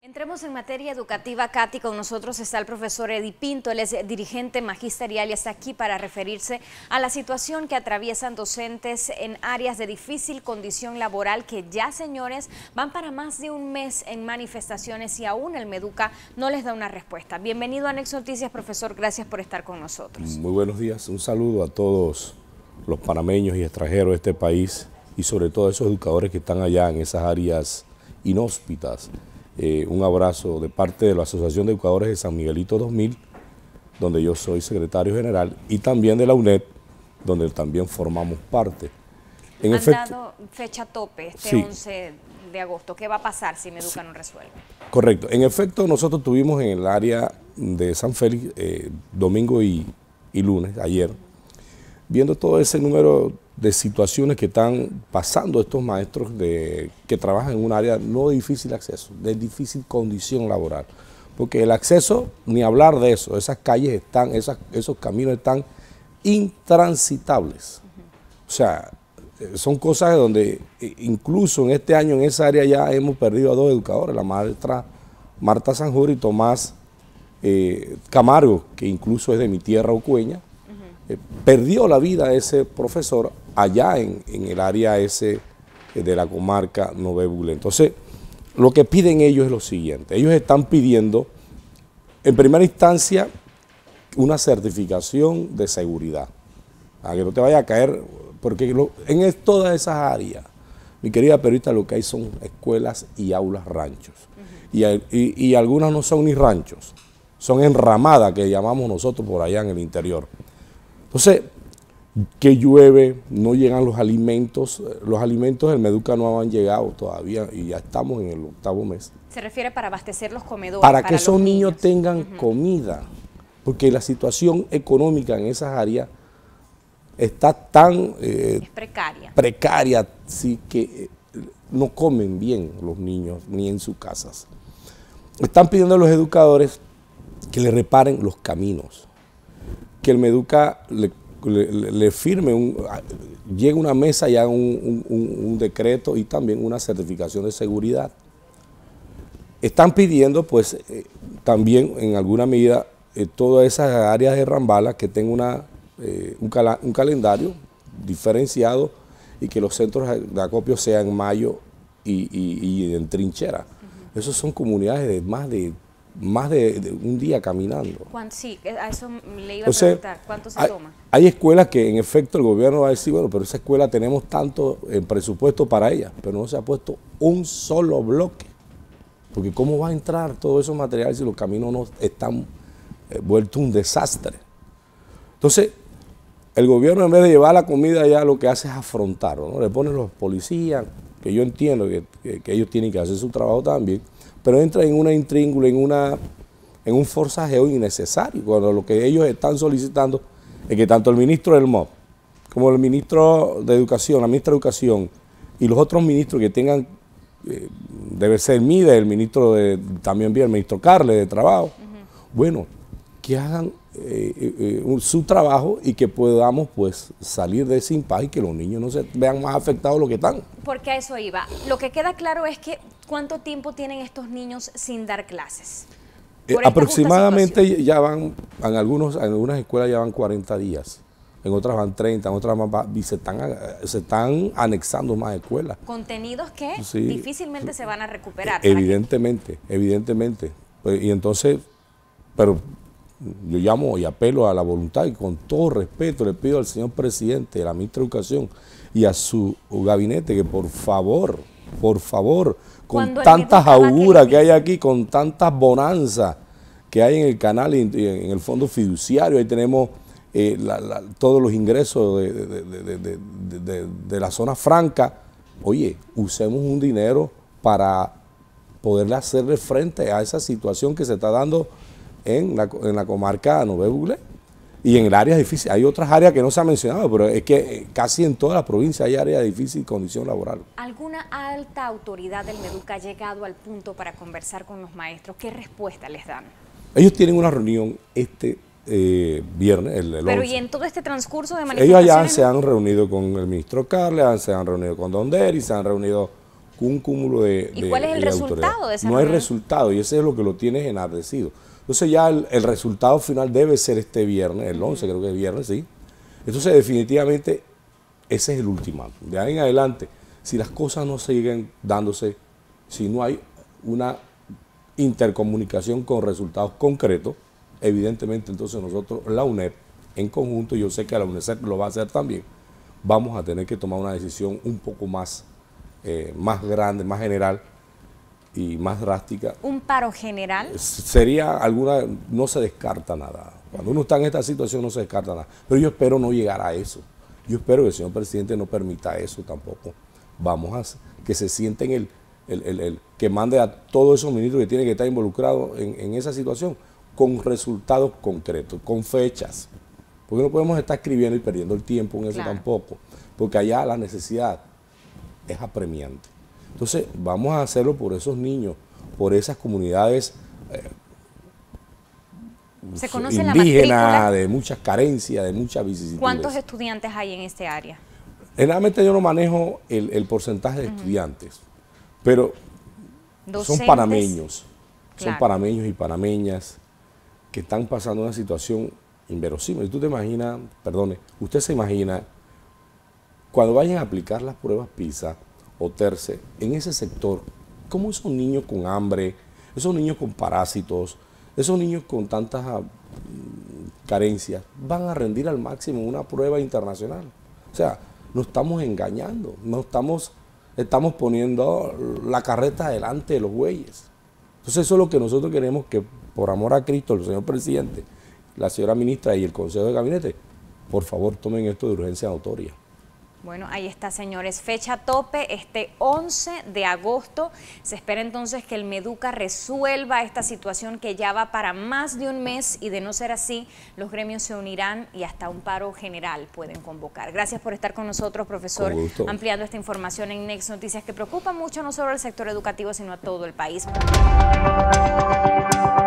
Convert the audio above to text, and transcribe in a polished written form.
Entremos en materia educativa, Katy. Con nosotros está el profesor Eddie Pinto. Él es dirigente magisterial y está aquí para referirse a la situación que atraviesan docentes en áreas de difícil condición laboral que ya, señores, van para más de un mes en manifestaciones y aún el Meduca no les da una respuesta. Bienvenido a Next Noticias, profesor. Gracias por estar con nosotros. Muy buenos días. Un saludo a todos los panameños y extranjeros de este país y sobre todo a esos educadores que están allá en esas áreas inhóspitas. Un abrazo de parte de la Asociación de Educadores de San Miguelito 2000, donde yo soy secretario general, y también de la UNED, donde también formamos parte. Han dado fecha tope este sí. 11 de agosto. ¿Qué va a pasar si Meduca no resuelve? Correcto. En efecto, nosotros tuvimos en el área de San Félix, domingo y lunes, ayer, viendo todo ese número de situaciones que están pasando estos maestros que trabajan en un área no de difícil acceso, de difícil condición laboral. Porque el acceso, ni hablar de eso, esas calles están, esos caminos están intransitables. O sea, son cosas donde incluso en este año en esa área ya hemos perdido a 2 educadores, la maestra Marta Sanjur y Tomás Camargo, que incluso es de mi tierra, Ocueña. Perdió la vida ese profesor allá en el área ese de la comarca Nové Buglé. Entonces, lo que piden ellos es lo siguiente. Ellos están pidiendo, en primera instancia, una certificación de seguridad. A que no te vaya a caer, porque en todas esas áreas, mi querida periodista, lo que hay son escuelas y aulas ranchos. Y algunas no son ni ranchos, son enramadas que llamamos nosotros por allá en el interior. Entonces, que llueve, no llegan los alimentos del Meduca no han llegado todavía y ya estamos en el 8º mes. Se refiere para abastecer los comedores. Para que esos niños tengan comida, porque la situación económica en esas áreas está tan es precaria. Precaria, sí, que no comen bien los niños ni en sus casas. Están pidiendo a los educadores que le reparen los caminos, que el Meduca le firme, llegue una mesa y haga un decreto y también una certificación de seguridad. Están pidiendo, pues, también en alguna medida, todas esas áreas de Rambala que tengan un calendario diferenciado y que los centros de acopio sean en mayo y en trinchera. Esas son comunidades de más de un día caminando. Sí, a eso le iba a preguntar, ¿cuánto se toma? Hay escuelas que en efecto el gobierno va a decir, bueno, pero esa escuela tenemos tanto presupuesto para ella, pero no se ha puesto un solo bloque, porque ¿cómo va a entrar todos esos materiales si los caminos no están vueltos un desastre? Entonces, el gobierno en vez de llevar la comida allá lo que hace es afrontarlo, ¿no? Le ponen los policías, que yo entiendo que ellos tienen que hacer su trabajo también, pero entra en una intríngula, en un forcejeo innecesario, cuando lo que ellos están solicitando es que tanto el ministro del MOP, como el ministro de Educación, la ministra de Educación, y los otros ministros que tengan, debe ser el MIDE, el ministro también bien el ministro Carles de Trabajo, bueno, que hagan su trabajo y que podamos pues salir de ese impasse y que los niños no se vean más afectados de lo que están. Porque a eso iba. Lo que queda claro es que ¿cuánto tiempo tienen estos niños sin dar clases? Aproximadamente ya van, en algunas escuelas ya van 40 días, en otras van 30, en otras más, y se están anexando más escuelas. Contenidos que difícilmente se van a recuperar. Evidentemente. Pues, y entonces, pero yo llamo y apelo a la voluntad y con todo respeto le pido al señor presidente, a la ministra de Educación y a su gabinete que por favor, con tantas auguras que hay aquí, con tantas bonanzas que hay en el canal y en el fondo fiduciario, ahí tenemos todos los ingresos de la zona franca. Oye, usemos un dinero para poderle hacerle frente a esa situación que se está dando en la comarca Nové Buglé y en el área difícil. Hay otras áreas que no se han mencionado, pero es que casi en toda la provincia hay áreas de difícil condición laboral. ¿Alguna alta autoridad del Meduca ha llegado al punto para conversar con los maestros? ¿Qué respuesta les dan? Ellos tienen una reunión viernes, el 11. Pero y en todo este transcurso de manifestaciones. Ellos allá se han reunido con el ministro Carles, se han reunido con Don Deri, se han reunido un cúmulo de ¿Y cuál es el resultado de esa No hay reunión? resultado, y ese es lo que lo tiene enardecido. Entonces ya el resultado final debe ser este viernes, el 11 creo que es viernes, sí. Entonces definitivamente ese es el ultimátum. De ahí en adelante, si las cosas no siguen dándose, si no hay una intercomunicación con resultados concretos, evidentemente entonces nosotros, la UNEP, en conjunto, yo sé que la UNESEP lo va a hacer también, vamos a tener que tomar una decisión un poco más, más grande, más general y más drástica. ¿Un paro general? Sería alguna, no se descarta nada. Cuando uno está en esta situación no se descarta nada. Pero yo espero no llegar a eso. Yo espero que el señor presidente no permita eso tampoco. Vamos a que se sienten que mande a todos esos ministros que tienen que estar involucrados en esa situación con resultados concretos, con fechas. Porque no podemos estar escribiendo y perdiendo el tiempo en eso tampoco. Porque allá la necesidad es apremiante. Entonces, vamos a hacerlo por esos niños, por esas comunidades ¿Se conoce la indígenas, matrícula? de muchas carencias, de muchas vicisitudes. ¿Cuántos estudiantes hay en este área? Generalmente yo no manejo el porcentaje de estudiantes, pero ¿Docentes? son panameños, Claro. son panameños y panameñas que están pasando una situación inverosímil. Tú te imaginas, perdone, usted se imagina, cuando vayan a aplicar las pruebas PISA o TERCE, en ese sector, cómo esos niños con hambre, esos niños con parásitos, esos niños con tantas carencias, van a rendir al máximo en una prueba internacional. O sea, nos estamos engañando, estamos poniendo la carreta delante de los bueyes. Entonces eso es lo que nosotros queremos, que por amor a Cristo, el señor presidente, la señora ministra y el Consejo de Gabinete, por favor tomen esto de urgencia notoria. Bueno, ahí está, señores. Fecha tope este 11 de agosto. Se espera entonces que el Meduca resuelva esta situación que ya va para más de un mes, y de no ser así, los gremios se unirán y hasta un paro general pueden convocar. Gracias por estar con nosotros, profesor, ampliando esta información en Next Noticias, que preocupa mucho no solo al sector educativo, sino a todo el país.